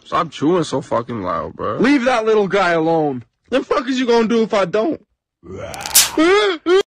Stop chewing so fucking loud, bro. Leave that little guy alone. The fuck is you gonna do if I don't?